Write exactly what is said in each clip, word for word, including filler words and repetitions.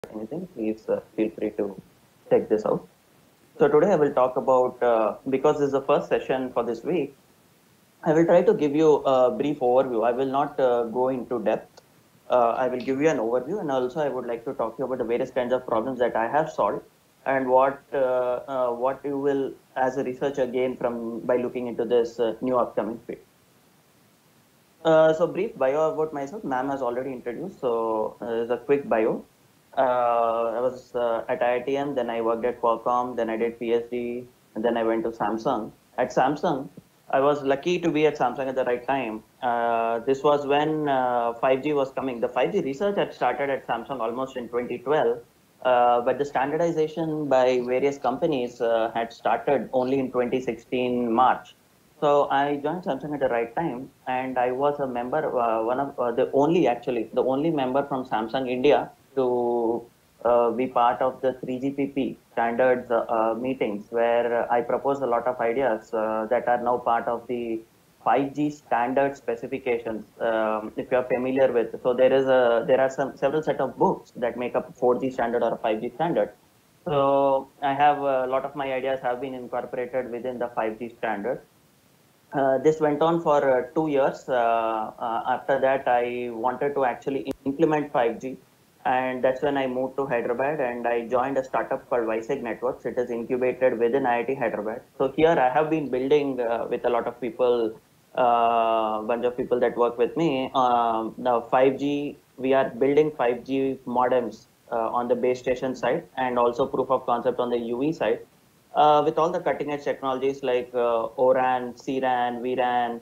anything, please uh, feel free to check this out. So today I will talk about, uh, because this is the first session for this week, I will try to give you a brief overview. I will not uh, go into depth. Uh, I will give you an overview, and also I would like to talk to you about the various kinds of problems that I have solved and what uh, uh, what you will, as a researcher, gain from by looking into this uh, new upcoming field. Uh, so brief bio about myself. Ma'am has already introduced. So uh, it's a quick bio. Uh, I was uh, at I I T M, then I worked at Qualcomm, then I did PhD, and then I went to Samsung. At Samsung, I was lucky to be at Samsung at the right time. Uh, this was when uh, five G was coming. The five G research had started at Samsung almost in twenty twelve, uh, but the standardization by various companies uh, had started only in twenty sixteen March. So I joined Samsung at the right time, and I was a member, uh, one of uh, the only actually the only member from Samsung India to uh, be part of the three G P P standards uh, uh, meetings, where I proposed a lot of ideas uh, that are now part of the five G standard specifications. Um, if you are familiar with, so there is a there are some several set of books that make up a four G standard or a five G standard. So I have a lot of my ideas have been incorporated within the five G standard. Uh, this went on for uh, two years. Uh, uh, after that, I wanted to actually implement five G, and that's when I moved to Hyderabad and I joined a startup called Wisec Networks. It is incubated within I I T Hyderabad. So here I have been building uh, with a lot of people, a uh, bunch of people that work with me. Um, now five G, we are building five G modems uh, on the base station side and also proof of concept on the U V side uh, with all the cutting edge technologies like uh, O RAN, C RAN, V RAN,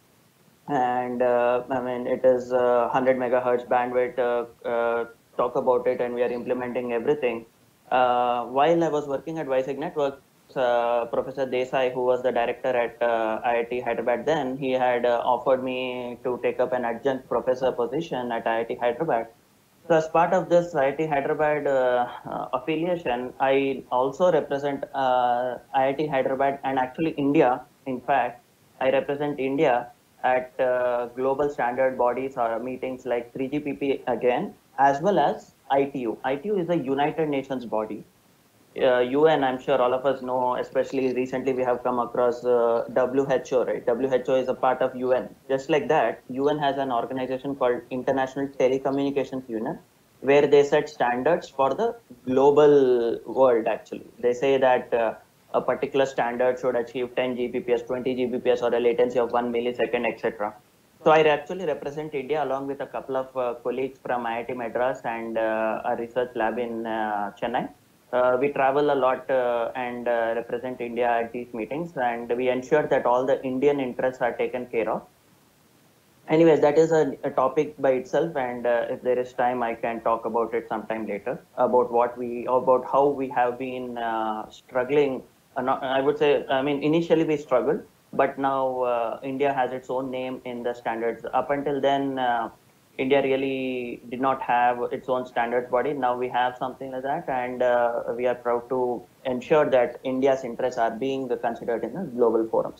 and uh, I mean, it is uh, one hundred megahertz bandwidth. Uh, uh, talk about it, and we are implementing everything. Uh, while I was working at Wisec Networks, uh, Professor Desai, who was the director at uh, I I T Hyderabad then, he had uh, offered me to take up an adjunct professor position at I I T Hyderabad. So as part of this I I T Hyderabad uh, uh, affiliation, I also represent uh, I I T Hyderabad and actually India. In fact, I represent India at uh, global standard bodies or meetings like three G P P again, as well as I T U. I T U is a United Nations body. Uh, U N, I'm sure all of us know, especially recently we have come across uh, W H O, right? W H O is a part of U N. Just like that, U N has an organization called International Telecommunications Union, where they set standards for the global world, actually. They say that uh, a particular standard should achieve ten G B P S, twenty G B P S, or a latency of one millisecond, et cetera. So I actually represent India along with a couple of uh, colleagues from I I T Madras and uh, a research lab in uh, Chennai. Uh, we travel a lot uh, and uh, represent India at these meetings, and we ensure that all the Indian interests are taken care of. Anyways, that is a, a topic by itself, and uh, if there is time, I can talk about it sometime later about what we about how we have been uh, struggling. Uh, not, I would say, I mean, initially we struggled, but now uh, India has its own name in the standards. Up until then, uh, India really did not have its own standards body. Now we have something like that, and uh, we are proud to ensure that India's interests are being considered in the global forums.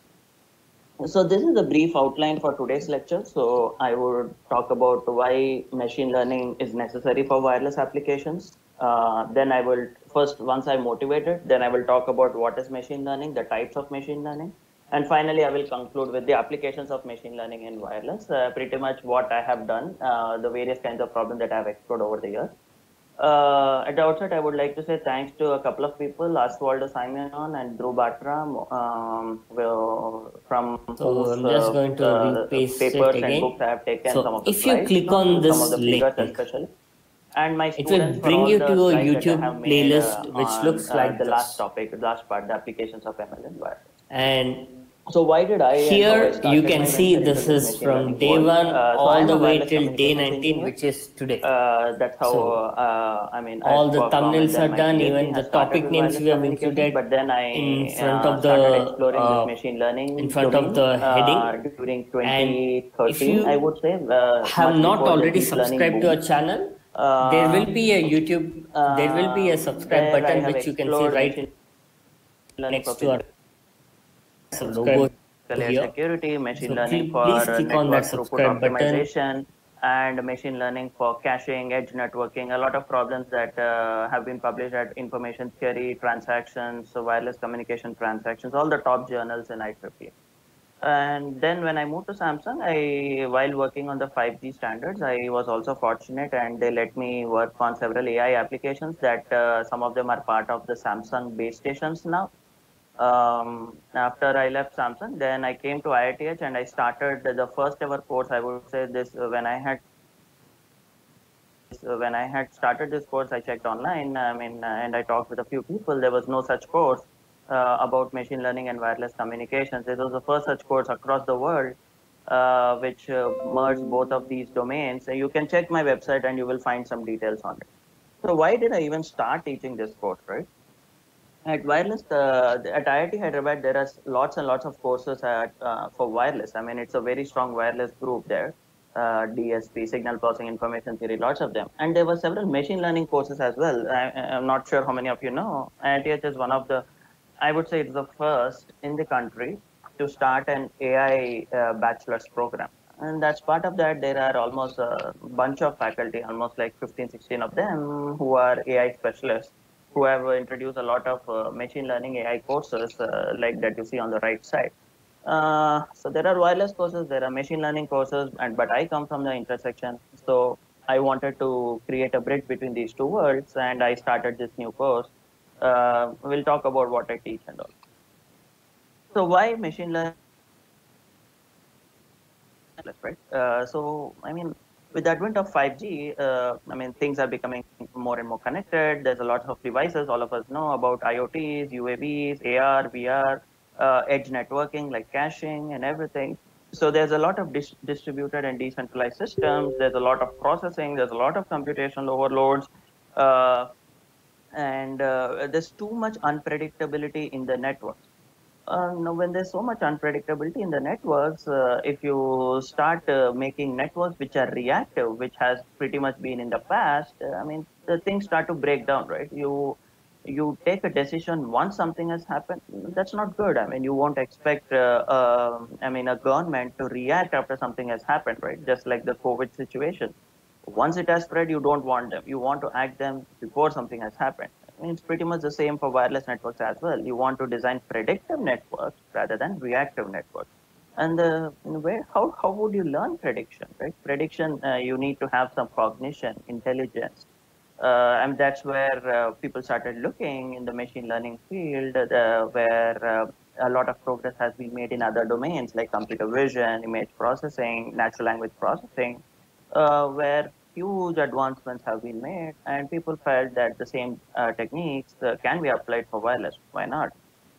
So this is a brief outline for today's lecture. So I would talk about why machine learning is necessary for wireless applications. Uh, then I will first, once I'm motivated, then I will talk about what is machine learning, the types of machine learning. And finally, I will conclude with the applications of machine learning in wireless, uh, pretty much what I have done, uh, the various kinds of problems that I have explored over the years. Uh, at the outset, I would like to say thanks to a couple of people, Oswaldo Simon and Drew Bartram, um, well, from So whose I'm just uh, going to uh, repaste papers it and books again. I have taken some So of the if you slides click from, on some of this the link, figures especially. And my it will students for bring all you to the a slides that I have YouTube made uh, playlist which on looks uh, like the last this. topic, the last part, the applications of M L in wireless. And So why did I and how I here you started can my see venture into this this is machine from learning day world? one Uh, so I all am the a way wireless till day communications nineteen, engineer. which is today. Uh, that's how, So uh, I mean, all at the Qualcomm, and thumbnails are then my done, PhD even has the started topic with names wireless we have communications, included but then in I front uh, of the started exploring this uh, machine in learning front of domain the uh, heading. during And if twenty thirteen, I you would say, uh, have much not before the already deep learning subscribed to our boom. channel, there will Uh, be a YouTube, there will be a um, subscribe there I button have which you can see explored machine right learning for next to our physical subscribe layer here. security, machine So learning cl- for please uh, click on that network throughput subscribe button optimization, and machine learning for caching, edge networking, a lot of problems that uh, have been published at Information Theory, Transactions, so wireless communication transactions, all the top journals in I triple E. And then when I moved to Samsung, I while working on the five G standards, I was also fortunate and they let me work on several A I applications that uh, some of them are part of the Samsung base stations now. Um, after I left Samsung, then I came to I I T H and I started the, the first ever course. I would say this uh, when I had uh, when I had started this course, I checked online. I mean, uh, and I talked with a few people. There was no such course uh, about machine learning and wireless communications. It was the first such course across the world, uh, which uh, merged both of these domains. So you can check my website and you will find some details on it. So why did I even start teaching this course, right? At wireless, uh, at I I T Hyderabad, there are lots and lots of courses at, uh, for wireless. I mean, it's a very strong wireless group there. Uh, D S P, Signal Processing Information Theory, lots of them. And there were several machine learning courses as well. I, I'm not sure how many of you know. I I T H is one of the, I would say it's the first in the country to start an A I uh, bachelor's program. And that's part of that. There are almost a bunch of faculty, almost like fifteen, sixteen of them who are A I specialists who have uh, introduced a lot of uh, machine learning A I courses uh, like that you see on the right side. Uh, so there are wireless courses, there are machine learning courses, and but I come from the intersection. So I wanted to create a bridge between these two worlds, and I started this new course. Uh, we'll talk about what I teach and all. So why machine learning? Right? Uh, so I mean, with the advent of five G, uh, I mean, things are becoming more and more connected. There's a lot of devices. All of us know about IoTs, U A Vs, A R, V R, uh, edge networking like caching and everything. So there's a lot of dis- distributed and decentralized systems. There's a lot of processing. There's a lot of computational overloads. Uh, and uh, there's too much unpredictability in the network. Uh, now, when there's so much unpredictability in the networks, uh, if you start uh, making networks which are reactive, which has pretty much been in the past, uh, I mean, the things start to break down, right? You you take a decision once something has happened. That's not good. I mean, you won't expect, uh, uh, I mean, a government to react after something has happened, right? Just like the COVID situation. Once it has spread, you don't want them. You want to act them before something has happened. I mean, it's pretty much the same for wireless networks as well. You want to design predictive networks rather than reactive networks. And uh, in a way, how, how would you learn prediction, right? Prediction, uh, you need to have some cognition, intelligence. Uh, and that's where uh, people started looking in the machine learning field, uh, where uh, a lot of progress has been made in other domains like computer vision, image processing, natural language processing, uh, where huge advancements have been made, and people felt that the same uh, techniques uh, can be applied for wireless. Why not?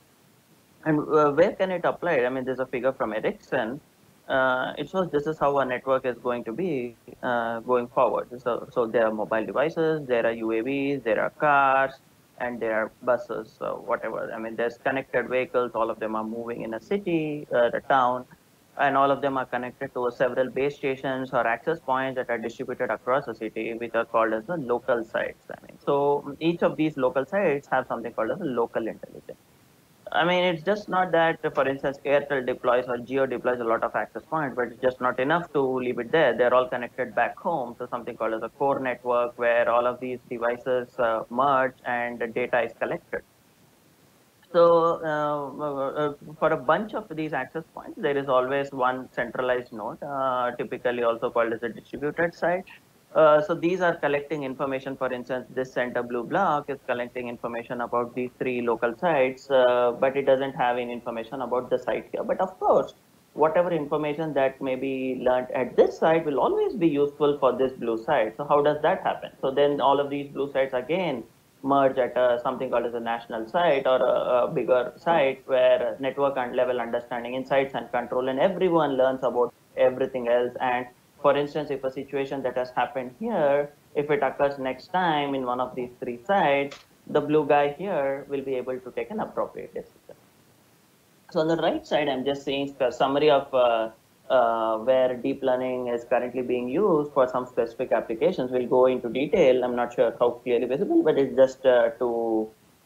And uh, where can it apply? I mean, there's a figure from Ericsson. Uh, it shows this is how a network is going to be uh, going forward. So, so there are mobile devices, there are U A Vs, there are cars, and there are buses, so whatever. I mean, there's connected vehicles. All of them are moving in a city, uh, the town, and all of them are connected to several base stations or access points that are distributed across the city, which are called as the local sites. I mean, so each of these local sites have something called as a local intelligence. I mean, it's just not that, for instance, Airtel deploys or Geo deploys a lot of access points, but it's just not enough to leave it there. They're all connected back home to something called as a core network where all of these devices uh, merge and the data is collected. So uh, uh, uh, for a bunch of these access points, there is always one centralized node, uh, typically also called as a distributed site. Uh, so these are collecting information. For instance, this center blue block is collecting information about these three local sites, uh, but it doesn't have any information about the site here. But of course, whatever information that may be learned at this site will always be useful for this blue site. So how does that happen? So then all of these blue sites again merge at a, something called as a national site or a, a bigger site where network and level understanding, insights and control, and everyone learns about everything else. And for instance, if a situation that has happened here, if it occurs next time in one of these three sites, the blue guy here will be able to take an appropriate decision. So on the right side, I'm just saying a summary of uh, uh, where deep learning is currently being used for some specific applications. We'll go into detail. I'm not sure how clearly visible, but it's just uh, to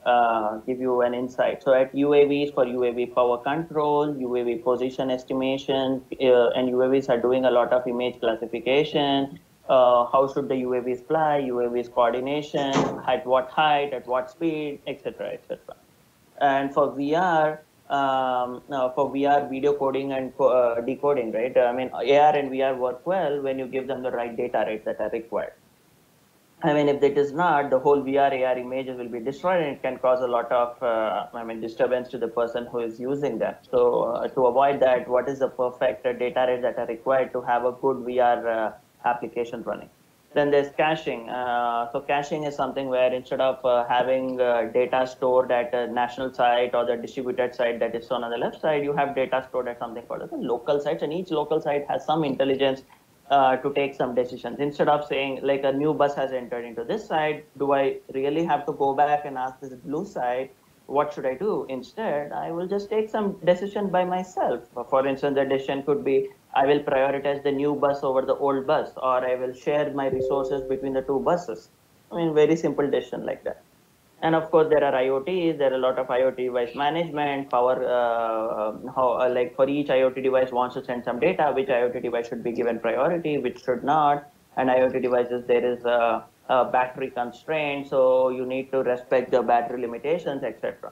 uh, give you an insight. So at U A Vs for U A V power control, U A V position estimation, uh, and U A Vs are doing a lot of image classification. Uh, how should the U A Vs fly? U A Vs coordination, at what height, at what speed, et cetera, et cetera. And for V R, um, uh, for V R video coding and co- uh, decoding, right? I mean, A R and V R work well when you give them the right data rates that are required. I mean, if it is not, the whole V R A R images will be destroyed, and it can cause a lot of, uh, I mean, disturbance to the person who is using that. So uh, to avoid that, what is the perfect uh, data rate that are required to have a good V R uh, application running? Then there's caching. Uh, so caching is something where instead of uh, having uh, data stored at a national site or the distributed site that is shown on the left side, you have data stored at something called the local sites, and each local site has some intelligence uh, to take some decisions. Instead of saying like a new bus has entered into this side, do I really have to go back and ask this blue side, what should I do? Instead, I will just take some decision by myself. For instance, the decision could be I will prioritize the new bus over the old bus, or I will share my resources between the two buses. I mean, very simple decision like that. And of course, there are IoTs. There are a lot of IoT device management, power, uh, how, uh, like for each IoT device wants to send some data, which IoT device should be given priority, which should not. And IoT devices, there is a, a battery constraint, so you need to respect the battery limitations, et cetera.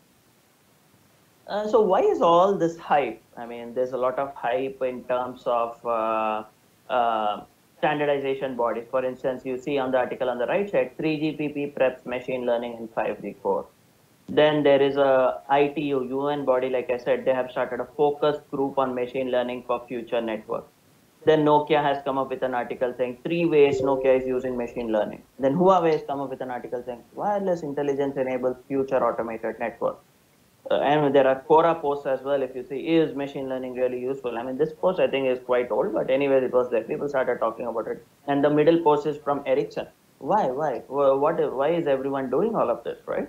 Uh, so why is all this hype? I mean, there's a lot of hype in terms of uh, uh, standardization bodies. For instance, you see on the article on the right side, three G P P preps machine learning and five G core. Then there is a I T U, U N body, like I said, they have started a focus group on machine learning for future networks. Then Nokia has come up with an article saying three ways Nokia is using machine learning. Then Huawei has come up with an article saying wireless intelligence enables future automated networks. Uh, and there are Quora posts as well. If you see, is machine learning really useful? I mean, this post I think is quite old, but anyway, it was there. People started talking about it. And the middle post is from Ericsson. Why? Why? What? Why is everyone doing all of this, right?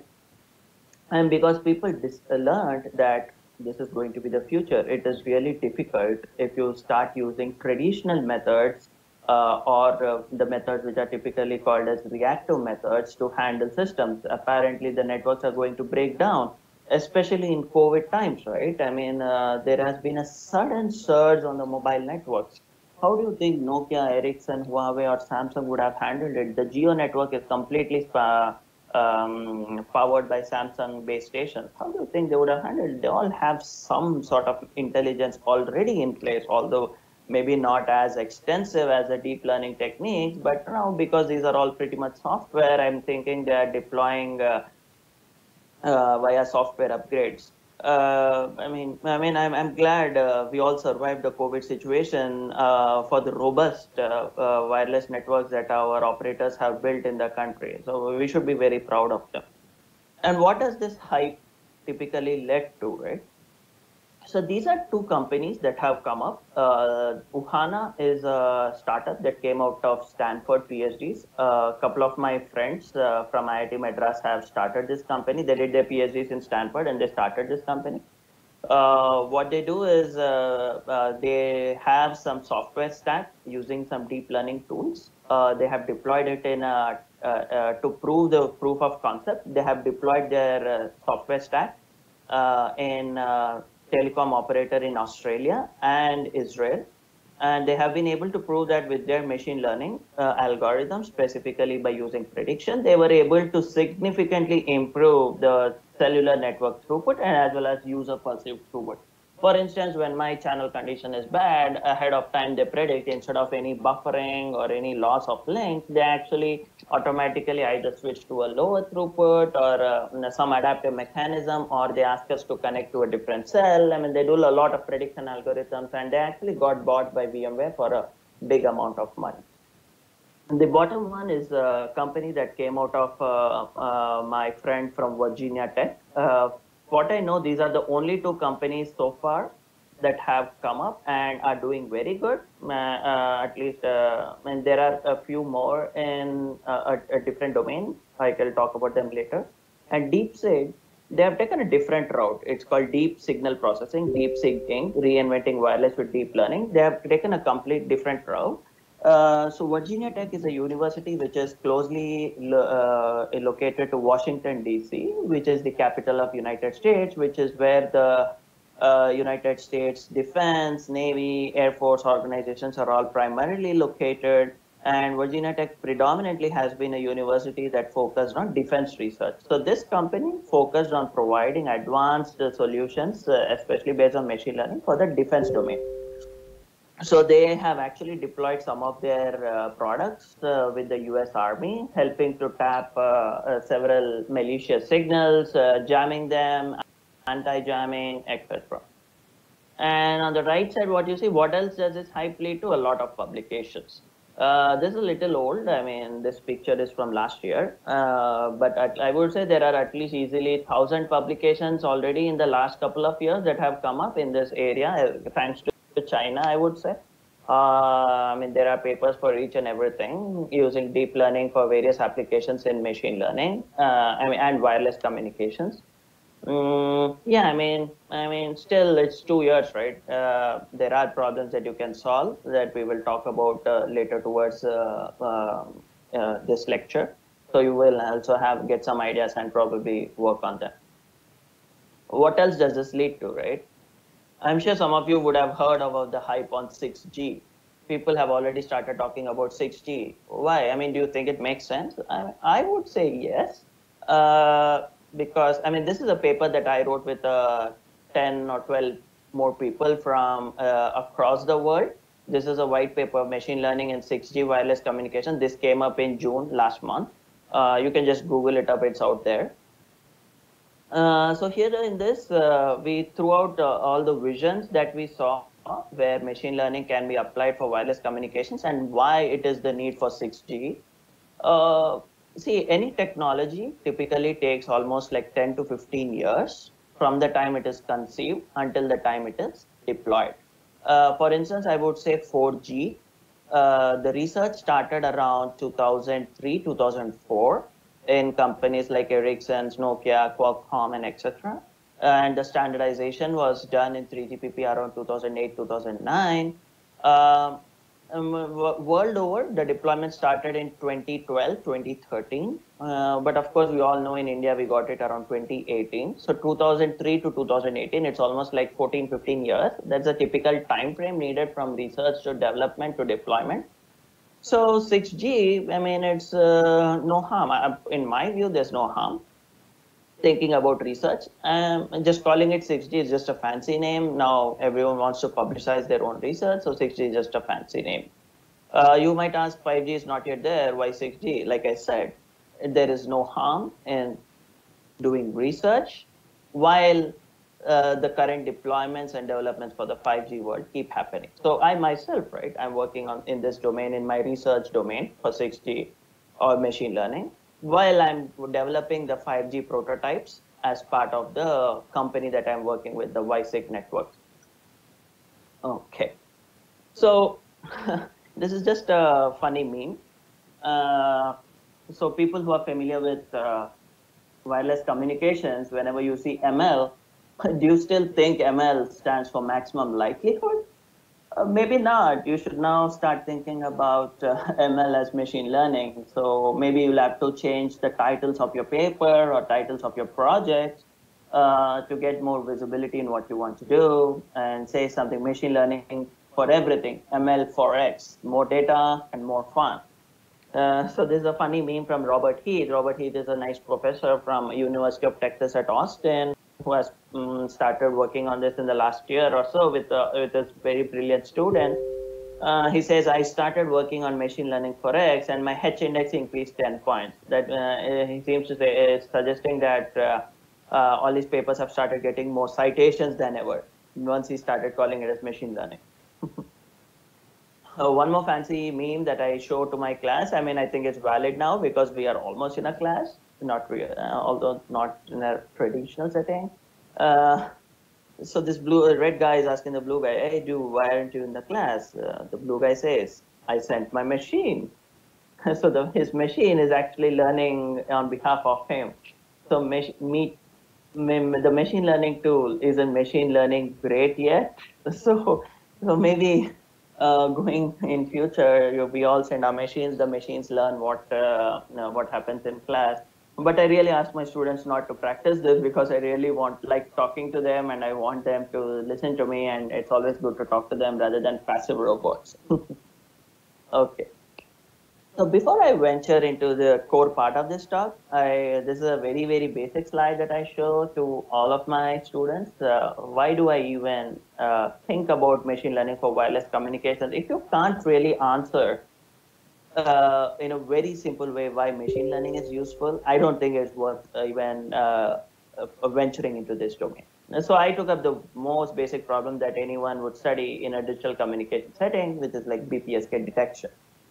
And because people dis- learned that this is going to be the future, it is really difficult if you start using traditional methods uh, or uh, the methods which are typically called as reactive methods to handle systems. Apparently, the networks are going to break down, especially in COVID times, right? I mean, uh, there has been a sudden surge on the mobile networks. How do you think Nokia, Ericsson, Huawei, or Samsung would have handled it? The Geo network is completely uh, um, powered by Samsung base stations. How do you think they would have handled it? They all have some sort of intelligence already in place, although maybe not as extensive as the deep learning techniques. But now, because these are all pretty much software, I'm thinking they are deploying uh, uh, via software upgrades. Uh, I mean, I mean, I'm I'm glad uh, we all survived the COVID situation uh, for the robust uh, uh, wireless networks that our operators have built in the country. So we should be very proud of them. And what does this hype typically led to, right? So these are two companies that have come up. Uh, Uhana is a startup that came out of Stanford PhDs. A uh, couple of my friends uh, from I I T Madras have started this company. They did their PhDs in Stanford and they started this company. Uh, what they do is uh, uh, they have some software stack using some deep learning tools. Uh, they have deployed it in a, uh, uh, to prove the proof of concept. They have deployed their uh, software stack uh, in uh, telecom operator in Australia and Israel. And they have been able to prove that with their machine learning uh, algorithms, specifically by using prediction, they were able to significantly improve the cellular network throughput and as well as user perceived throughput. For instance, when my channel condition is bad, ahead of time they predict instead of any buffering or any loss of link, they actually automatically either switch to a lower throughput or uh, some adaptive mechanism, or they ask us to connect to a different cell. I mean, they do a lot of prediction algorithms, and they actually got bought by VMware for a big amount of money. The bottom one is a company that came out of uh, uh, my friend from Virginia Tech. Uh, what I know, these are the only two companies so far that have come up and are doing very good. Uh, uh, at least, uh, and there are a few more in uh, a, a different domain. I will talk about them later. And DeepSeek, they have taken a different route. It's called deep signal processing, DeepSeek Incorporated, reinventing wireless with deep learning. They have taken a complete different route. Uh, so Virginia Tech is a university which is closely lo- uh, located to Washington D C, which is the capital of United States, which is where the uh, United States Defense, Navy, Air Force organizations are all primarily located. And Virginia Tech predominantly has been a university that focused on defense research. So this company focused on providing advanced uh, solutions, uh, especially based on machine learning for the defense domain. So they have actually deployed some of their uh, products uh, with the U S Army, helping to tap uh, uh, several malicious signals, uh, jamming them, anti-jamming, et cetera. And on the right side, what you see, what else does this hype lead to? A lot of publications. Uh, this is a little old. I mean, this picture is from last year, uh, but at, I would say there are at least easily thousand publications already in the last couple of years that have come up in this area, uh, thanks to China, I would say. Uh, I mean, there are papers for each and everything using deep learning for various applications in machine learning, uh, I mean, and wireless communications. Mm, yeah, I mean, I mean, still it's two years, right? Uh, there are problems that you can solve that we will talk about uh, later towards uh, um, uh, this lecture. So you will also have get some ideas and probably work on them. What else does this lead to, right? I'm sure some of you would have heard about the hype on six G. People have already started talking about six G. Why? I mean, do you think it makes sense? I, I would say yes. Uh, because, I mean, this is a paper that I wrote with uh, ten or twelve more people from uh, across the world. This is a white paper, Machine Learning and six G Wireless Communication. This came up in June last month. Uh, you can just Google it up, it's out there. Uh, so here in this, uh, we threw out uh, all the visions that we saw where machine learning can be applied for wireless communications and why it is the need for six G. Uh, see, any technology typically takes almost like ten to fifteen years from the time it is conceived until the time it is deployed. Uh, for instance, I would say four G. Uh, the research started around two thousand three, two thousand four in companies like Ericsson, Nokia, Qualcomm, and et cetera. And the standardization was done in three G P P around two thousand eight, two thousand nine. Um, um, world over, the deployment started in twenty twelve, twenty thirteen. Uh, but of course, we all know in India, we got it around twenty eighteen. So two thousand three to two thousand eighteen, it's almost like fourteen, fifteen years. That's a typical time frame needed from research to development to deployment. So six G, I mean, it's uh, no harm. In my view, there's no harm thinking about research. Um, just calling it six G is just a fancy name. Now everyone wants to publicize their own research, so six G is just a fancy name. Uh, you might ask, five G is not yet there, why six G? Like I said, there is no harm in doing research while uh, the current deployments and developments for the five G world keep happening. So I myself, right, I'm working on in this domain, in my research domain for six G or machine learning, while I'm developing the five G prototypes as part of the company that I'm working with, the WiSig network. Okay, so this is just a funny meme. Uh, so people who are familiar with uh, wireless communications, whenever you see M L, do you still think M L stands for maximum likelihood? Uh, maybe not. You should now start thinking about uh, M L as machine learning. So maybe you'll have to change the titles of your paper or titles of your project uh, to get more visibility in what you want to do, and say something machine learning for everything, M L for X, more data and more fun. Uh, so this is a funny meme from Robert Heath. Robert Heath is a nice professor from University of Texas at Austin who has um, started working on this in the last year or so with, uh, with this very brilliant student. Uh, he says, I started working on machine learning for X and my H index increased ten points. That uh, he seems to say is suggesting that uh, uh, all these papers have started getting more citations than ever once he started calling it as machine learning. Uh, one more fancy meme that I show to my class. I mean, I think it's valid now because we are almost in a class, not real, uh, although not in a traditional setting. Uh, so this blue, uh, red guy is asking the blue guy, "Hey, dude, why aren't you in the class?" Uh, the blue guy says, "I sent my machine." So the, his machine is actually learning on behalf of him. So me, me, the machine learning tool isn't machine learning great yet. So, so maybe. uh, going in future, you, we all send our machines. The machines learn what uh, you know, what happens in class. But I really ask my students not to practice this because I really want like talking to them and I want them to listen to me. And it's always good to talk to them rather than passive robots. Okay. So before I venture into the core part of this talk, I, this is a very, very basic slide that I show to all of my students. Uh, why do I even uh, think about machine learning for wireless communications? If you can't really answer uh, in a very simple way why machine learning is useful, I don't think it's worth uh, even uh, uh, venturing into this domain. So I took up the most basic problem that anyone would study in a digital communication setting, which is like B P S K detection.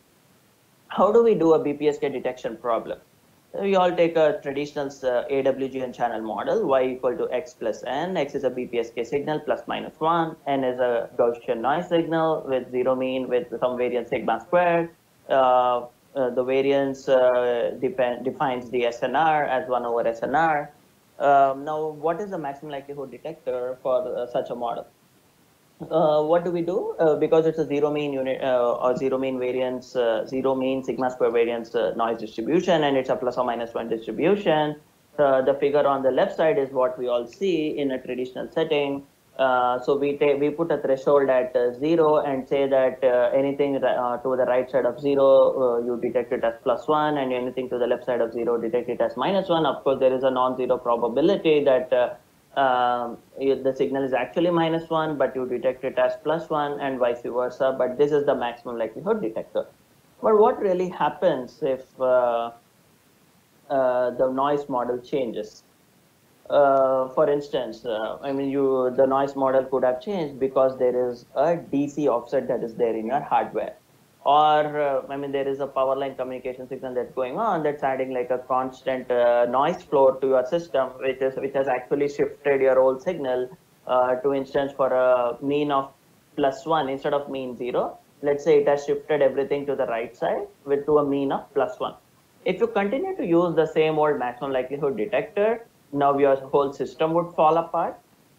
How do we do a B P S K detection problem? We all take a traditional uh, A W G N channel model, y equal to x plus n. X is a B P S K signal plus minus one. N is a Gaussian noise signal with zero mean with some variance sigma squared. Uh, uh, the variance uh, depend, defines the S N R as one over S N R. Um, now, what is the maximum likelihood detector for uh, such a model? Uh, what do we do? Uh, because it's a zero mean unit uh, or zero mean variance, uh, zero mean sigma square variance uh, noise distribution, and it's a plus or minus one distribution. Uh, the figure on the left side is what we all see in a traditional setting. Uh, so we take we put a threshold at uh, zero and say that uh, anything uh, to the right side of zero uh, you detect it as plus one, and anything to the left side of zero detect it as minus one. Of course, there is a non-zero probability that uh, um, the signal is actually minus one, but you detect it as plus one and vice versa. But this is the maximum likelihood detector. But what really happens if uh, uh, the noise model changes? Uh, for instance, uh, I mean, you the noise model could have changed because there is a D C offset that is there in your hardware, or uh, I mean, there is a power line communication signal that's going on that's adding like a constant uh, noise floor to your system, which is which has actually shifted your old signal uh, to instance for a mean of plus one instead of mean zero. Let's say it has shifted everything to the right side with to a mean of plus one. If you continue to use the same old maximum likelihood detector, now your whole system would fall apart.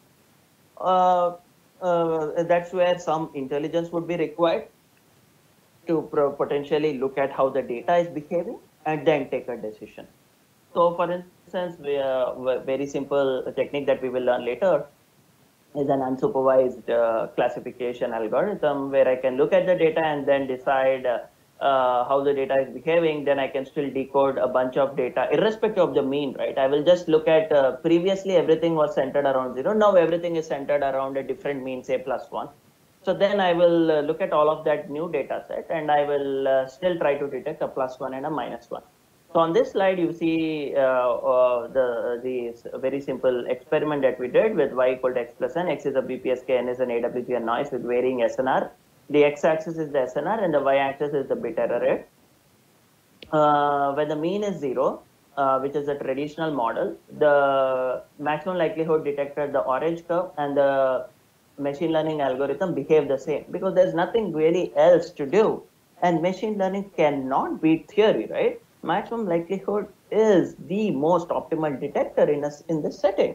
Uh, uh, that's where some intelligence would be required to potentially look at how the data is behaving and then take a decision. So, for instance, we, uh, very simple technique that we will learn later is an unsupervised uh, classification algorithm where I can look at the data and then decide uh, uh, how the data is behaving. Then I can still decode a bunch of data irrespective of the mean, right? I will just look at uh, previously everything was centered around zero. Now everything is centered around a different mean, say plus one. So then I will uh, look at all of that new data set and I will uh, still try to detect a plus one and a minus one. So on this slide, you see uh, uh, the the very simple experiment that we did with y equal to x plus n. X is a B P S K, n is an A W G N noise with varying S N R. The x-axis is the S N R and the y-axis is the bit error rate. Uh, when the mean is zero, uh, which is a traditional model, the maximum likelihood detector, the orange curve, and the machine learning algorithm behave the same because there's nothing really else to do. And machine learning cannot beat theory, right? Maximum likelihood is the most optimal detector in, a, in this setting.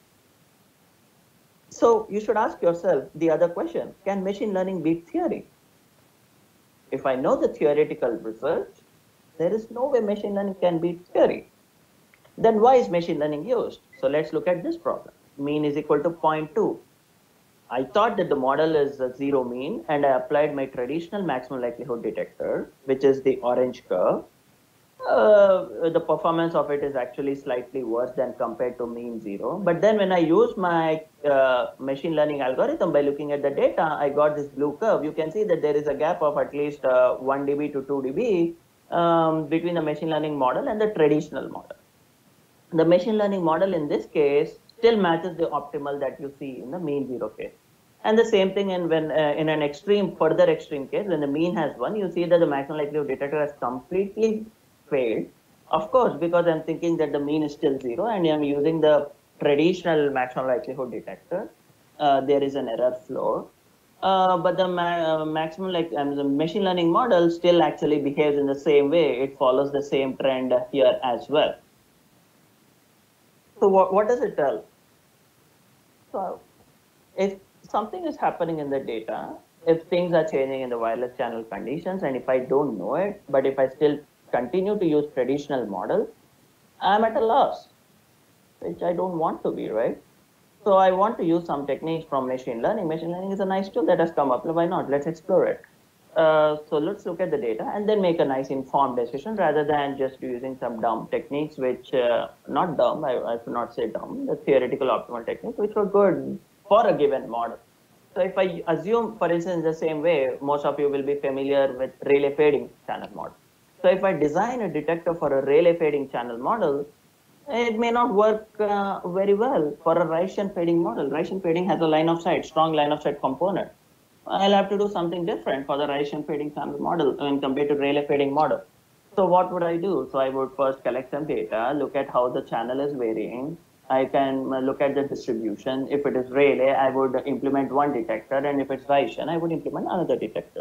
So you should ask yourself the other question, can machine learning beat theory? If I know the theoretical results, there is no way machine learning can beat theory. Then why is machine learning used? So let's look at this problem. Mean is equal to zero point two. I thought that the model is a zero mean and I applied my traditional maximum likelihood detector, which is the orange curve. Uh, the performance of it is actually slightly worse than compared to mean zero. But then when I use my uh, machine learning algorithm by looking at the data, I got this blue curve. You can see that there is a gap of at least uh, one D B to two D B um, between the machine learning model and the traditional model. The machine learning model in this case still matches the optimal that you see in the mean zero case. And the same thing in when uh, in an extreme, further extreme case, when the mean has one, you see that the maximum likelihood detector has completely failed. Of course, because I'm thinking that the mean is still zero and I'm using the traditional maximum likelihood detector, uh, there is an error flow. Uh, but the ma uh, maximum like um, the machine learning model still actually behaves in the same way. It follows the same trend here as well. So what, what does it tell? So if something is happening in the data, if things are changing in the wireless channel conditions, and if I don't know it, but if I still continue to use traditional model, I'm at a loss, which I don't want to be, right? So I want to use some techniques from machine learning. Machine learning is a nice tool that has come up. Why not? Let's explore it. Uh, so let's look at the data and then make a nice informed decision rather than just using some dumb techniques, which uh, not dumb, I, I should not say dumb, the theoretical optimal techniques, which were good for a given model. So if I assume, for instance, the same way, most of you will be familiar with Rayleigh fading channel model. So if I design a detector for a Rayleigh fading channel model, it may not work uh, very well for a Rayleigh fading model. Rayleigh fading has a line of sight, strong line of sight component. I'll have to do something different for the Rayleigh fading channel model when compared to Rayleigh fading model. So what would I do? So I would first collect some data, look at how the channel is varying. I can uh, look at the distribution. If it is Rayleigh, I would implement one detector, and if it's Rayleigh, I would implement another detector.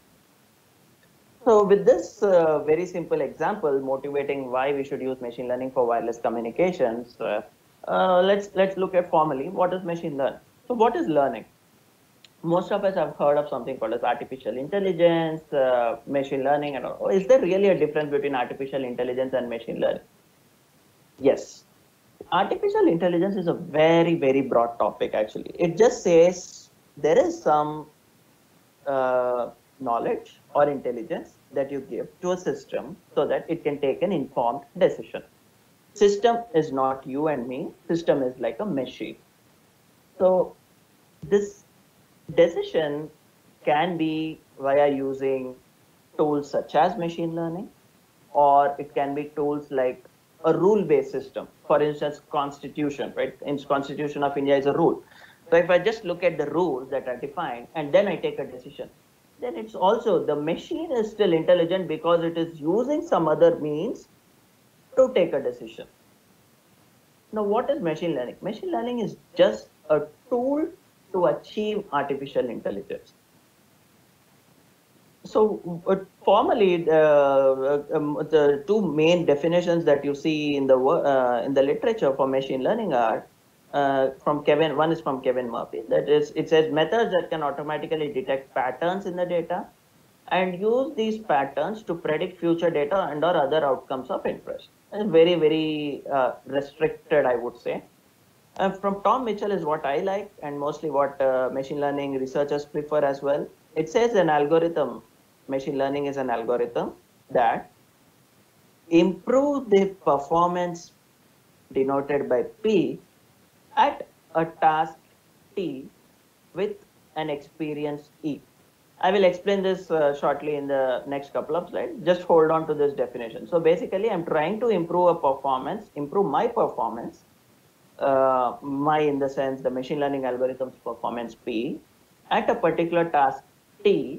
So with this uh, very simple example motivating why we should use machine learning for wireless communications, uh, uh, let's let's look at formally what is machine learning. So what is learning? Most of us have heard of something called as artificial intelligence, uh, machine learning, and all. Is there really a difference between artificial intelligence and machine learning? Yes. Artificial intelligence is a very, very broad topic, actually. It just says there is some uh, knowledge or intelligence that you give to a system so that it can take an informed decision. System is not you and me. System is like a machine. So this decision can be via using tools such as machine learning, or it can be tools like a rule-based system. For instance, constitution, right? In Constitution of India is a rule. So if I just look at the rules that are defined and then I take a decision, then it's also, the machine is still intelligent because it is using some other means to take a decision. Now, what is machine learning? Machine learning is just a tool to achieve artificial intelligence. So uh, formally, uh, um, the two main definitions that you see in the uh, in the literature for machine learning are uh, from Kevin. One is from Kevin Murphy. That is, it says methods that can automatically detect patterns in the data and use these patterns to predict future data and or other outcomes of interest. It's very very uh, restricted, I would say. Uh, from Tom Mitchell is what I like, and mostly what uh, machine learning researchers prefer as well. It says an algorithm, machine learning is an algorithm that improves the performance denoted by P at a task T with an experience E. I will explain this uh, shortly in the next couple of slides. Just hold on to this definition. So basically, I'm trying to improve a performance, improve my performance, uh, my in the sense the machine learning algorithm's performance P at a particular task T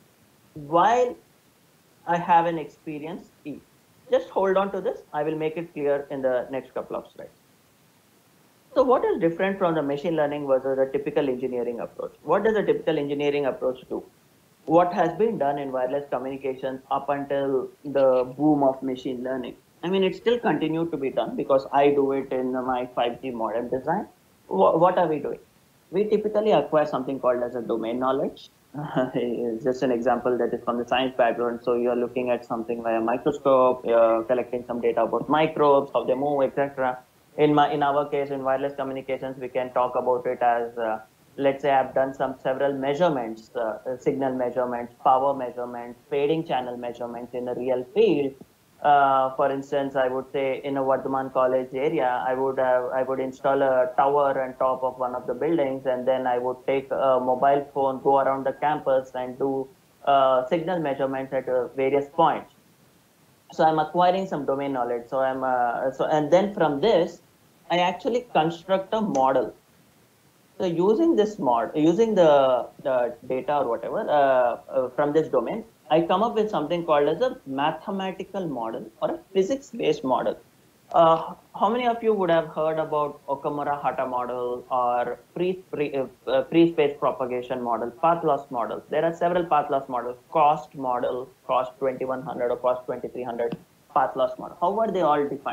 while I have an experience E. Just hold on to this. I will make it clear in the next couple of slides. So what is different from the machine learning versus the typical engineering approach? What does a typical engineering approach do? What has been done in wireless communications up until the boom of machine learning? I mean, it still continued to be done because I do it in my five G modem design. What are we doing? We typically acquire something called as a domain knowledge. It's just an example that is from the science background. So you're looking at something via microscope, you're collecting some data about microbes, how they move, et cetera. In my, in our case, in wireless communications, we can talk about it as, uh, let's say I've done some several measurements, uh, signal measurements, power measurements, fading channel measurements in a real field. Uh, for instance, I would say in a Vardhaman College area, I would have, I would install a tower on top of one of the buildings, and then I would take a mobile phone, go around the campus, and do uh, signal measurements at uh, various points. So I'm acquiring some domain knowledge. So I'm uh, so and then from this, I actually construct a model. So using this model, using the, the data or whatever uh, uh, from this domain, I come up with something called as a mathematical model or a physics-based model. Uh, how many of you would have heard about Okamura-Hata model or free, free, uh, uh, free space propagation model, path loss model? There are several path loss models, cost model, cost twenty-one hundred or cost twenty-three hundred, path loss model. How are they all defined?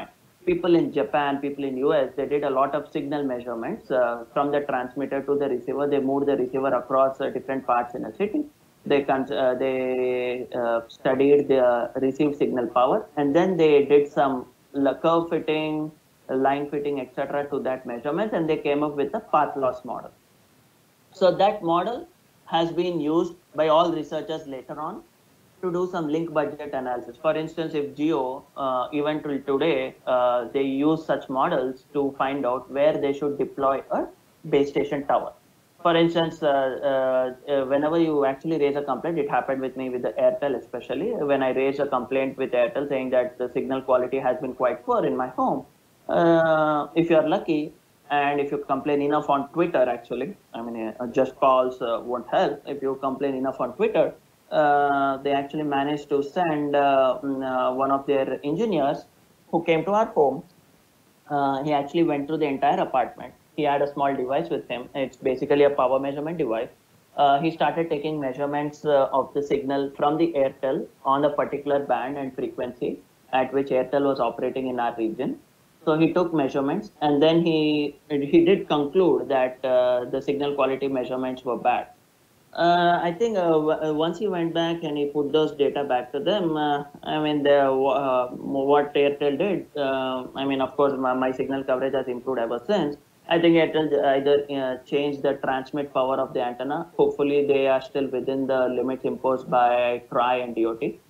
people in Japan, people in U S, they did a lot of signal measurements uh, from the transmitter to the receiver. They moved the receiver across uh, different parts in a city. They con- uh, they uh, studied the received signal power, and then they did some curve fitting, line fitting, et cetera to that measurement, and they came up with a path loss model. So that model has been used by all researchers later on to do some link budget analysis. For instance, if Jio, uh, even till today, uh, they use such models to find out where they should deploy a base station tower. For instance, uh, uh, uh, whenever you actually raise a complaint, it happened with me with the Airtel especially, when I raised a complaint with Airtel saying that the signal quality has been quite poor in my home. Uh, if you're lucky, and if you complain enough on Twitter, actually, I mean, uh, just calls uh, won't help. If you complain enough on Twitter, uh, they actually managed to send uh, mm, uh, one of their engineers who came to our home. Uh, he actually went through the entire apartment. He had a small device with him. It's basically a power measurement device. Uh, he started taking measurements uh, of the signal from the Airtel on a particular band and frequency at which Airtel was operating in our region. So he took measurements, and then he he did conclude that uh, the signal quality measurements were bad. Uh, I think uh, w- uh, once he went back and he put those data back to them, uh, I mean, the, uh, what Airtel did, uh, I mean, of course, my, my signal coverage has improved ever since. I think Airtel either uh, changed the transmit power of the antenna. Hopefully, they are still within the limits imposed by T R I and D O T.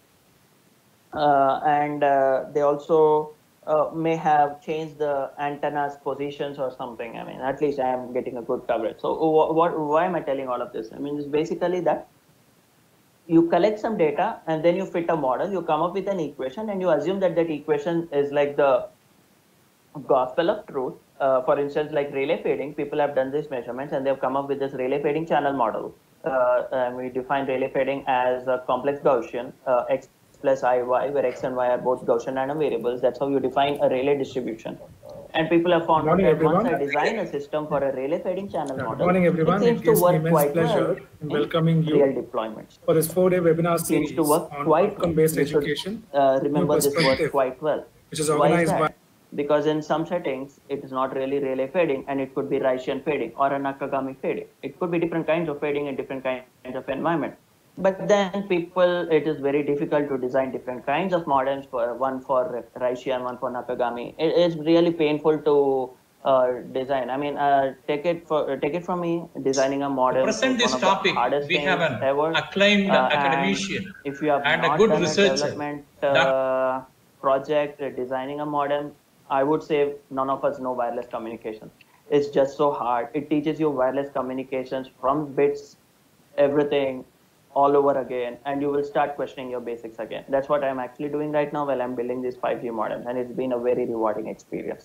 Uh, and uh, they also uh, may have changed the antenna's positions or something. I mean, at least I am getting a good coverage. So what, what, why am I telling all of this? I mean, it's basically that you collect some data and then you fit a model, you come up with an equation, and you assume that that equation is like the gospel of truth. Uh, for instance, like relay fading, people have done these measurements and they've come up with this relay fading channel model. Uh, and we define relay fading as a complex Gaussian, uh, x plus I y, where x and y are both Gaussian random variables. That's how you define a relay distribution. And people have found out morning, that once everyone. I design a system for a relay fading channel Yeah, good model, morning, everyone. it seems It to gives me work immense quite well pleasure in in welcoming real you deployments. for this four-day webinar Seems series to work on quite well. outcome-based You should education, uh, new remember this word perspective, quite well. which is Why is organized by that? Because in some settings, it is not really relay fading, and it could be Raishian fading or a Nakagami fading. It could be different kinds of fading in different kinds of environment. But then people, it is very difficult to design different kinds of modems, for one for Raishian, one for Nakagami. It is really painful to uh, design. I mean, uh, take it for uh, take it from me. Designing a modem is present one this of the topic, hardest we have things an ever. acclaimed Uh, academician and if you have and a not good done a researcher, development Doctor uh, project uh, designing a modem, I would say none of us know wireless communications. It's just so hard. It teaches you wireless communications from bits, everything, all over again, and you will start questioning your basics again. That's what I'm actually doing right now while I'm building these five G modems, and it's been a very rewarding experience.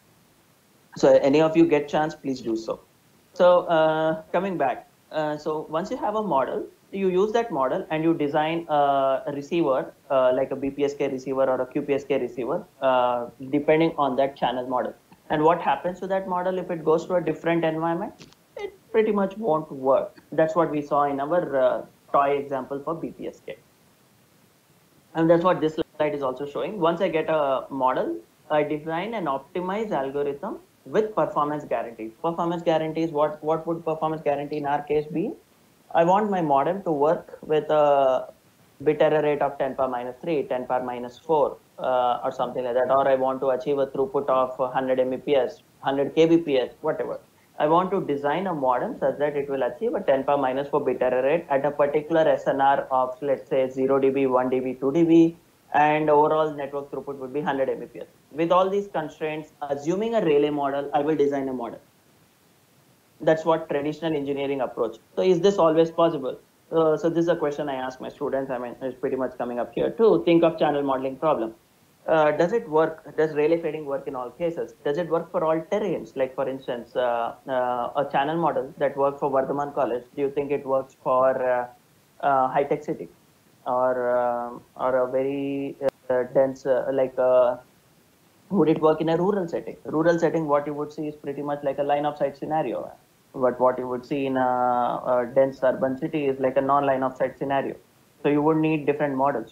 So any of you get chance, please do so. So uh, coming back, uh, so once you have a model, you use that model and you design a receiver, uh, like a B P S K receiver or a Q P S K receiver, uh, depending on that channel model. And what happens to that model if it goes to a different environment? It pretty much won't work. That's what we saw in our uh, toy example for B P S K. And that's what this slide is also showing. Once I get a model, I design an optimized algorithm with performance guarantees. Performance guarantees, what, what would performance guarantee in our case be? I want my modem to work with a bit error rate of ten power minus three, ten power minus four, uh, or something like that. Or I want to achieve a throughput of one hundred Mbps, one hundred kbps, whatever. I want to design a modem such that it will achieve a ten power minus four bit error rate at a particular S N R of, let's say, zero D B, one D B, two D B, and overall network throughput would be one hundred Mbps. With all these constraints, assuming a relay model, I will design a model. That's what traditional engineering approach. So is this always possible? Uh, so this is a question I ask my students. I mean, it's pretty much coming up here too. Think of channel modeling problem. Uh, does it work? Does relay fading work in all cases? Does it work for all terrains? Like for instance, uh, uh, a channel model that worked for Vardhaman College, do you think it works for uh, uh, high tech city or um or a very uh, dense uh, like uh, would it work in a rural setting? Rural setting, what you would see is pretty much like a line of sight scenario. But what you would see in a, a dense urban city is like a non-line of sight scenario. So you would need different models, right?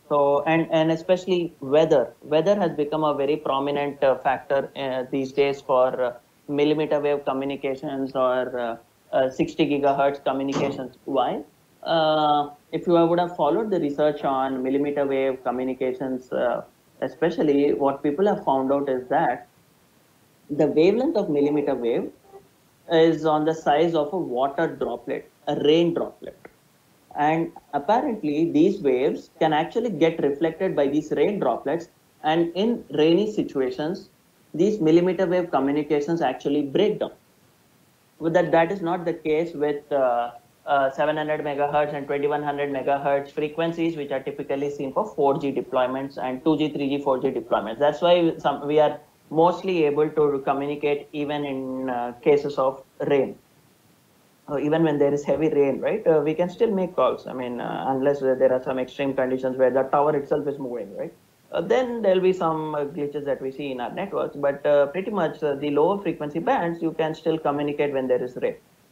So, and, and especially weather. Weather has become a very prominent uh, factor uh, these days for uh, millimeter wave communications or uh, uh, sixty gigahertz communications. Why? Uh, if you would have followed the research on millimeter wave communications, uh, especially what people have found out is that the wavelength of millimeter wave is on the size of a water droplet, a rain droplet. And apparently, these waves can actually get reflected by these rain droplets. And in rainy situations, these millimeter wave communications actually break down. But that, that is not the case with uh, uh, seven hundred megahertz and twenty-one hundred megahertz frequencies, which are typically seen for four G deployments and two G, three G, four G deployments. That's why some, we are mostly able to communicate even in uh, cases of rain. Uh, even when there is heavy rain, right, uh, we can still make calls. I mean, uh, unless uh, there are some extreme conditions where the tower itself is moving, right? Uh, then there'll be some uh, glitches that we see in our networks. But uh, pretty much uh, the lower frequency bands, you can still communicate when there is rain.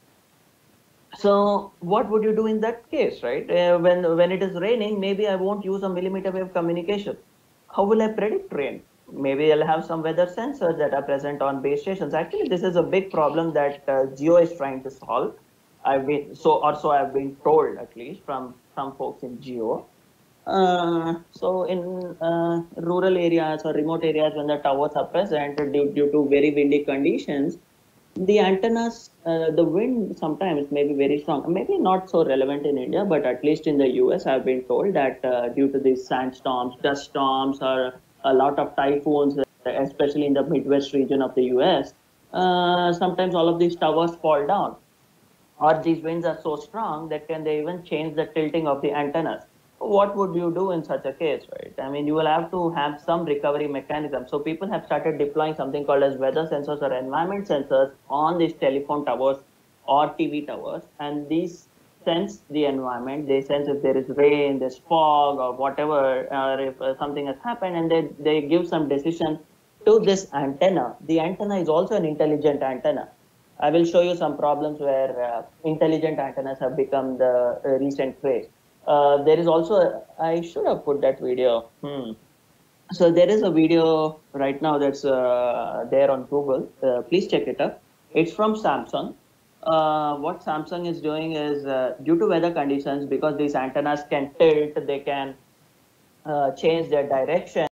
So what would you do in that case, right? Uh, when when it is raining, maybe I won't use a millimeter wave communication. How will I predict rain? Maybe I'll have some weather sensors that are present on base stations. Actually, this is a big problem that uh, Geo is trying to solve. I've been so or so I've been told, at least from some folks in Geo. Uh, so in uh, rural areas or remote areas, when the towers are present due, due to very windy conditions, the antennas, uh, the wind sometimes may be very strong. Maybe not so relevant in India, but at least in the U S, I've been told that uh, due to these sandstorms, dust storms, or a lot of typhoons, uh, especially in the Midwest region of the U S, uh, sometimes all of these towers fall down, or these winds are so strong that can they even change the tilting of the antennas. What would you do in such a case, right? I mean, you will have to have some recovery mechanism. So people have started deploying something called as weather sensors or environment sensors on these telephone towers or T V towers, and these sense the environment. They sense if there is rain, there's fog, or whatever, or if uh, something has happened, and they, they give some decision to this antenna. The antenna is also an intelligent antenna. I will show you some problems where uh, intelligent antennas have become the uh, recent craze. Uh, there is also, I should have put that video. Hmm. So there is a video right now that's uh, there on Google. Uh, please check it up. It's from Samsung. Uh, what Samsung is doing is uh, due to weather conditions, because these antennas can tilt, they can uh, change their direction.